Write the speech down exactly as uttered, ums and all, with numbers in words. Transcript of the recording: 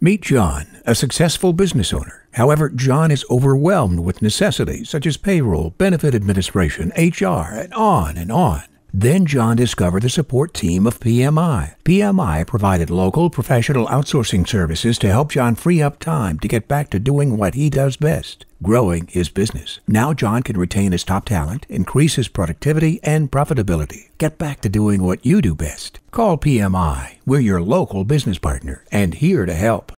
Meet John, a successful business owner. However, John is overwhelmed with necessities such as payroll, benefit administration, H R, and on and on. Then John discovered the support team of P M I. P M I provided local professional outsourcing services to help John free up time to get back to doing what he does best, growing his business. Now John can retain his top talent, increase his productivity and profitability. Get back to doing what you do best. Call P M I. We're your local business partner and here to help.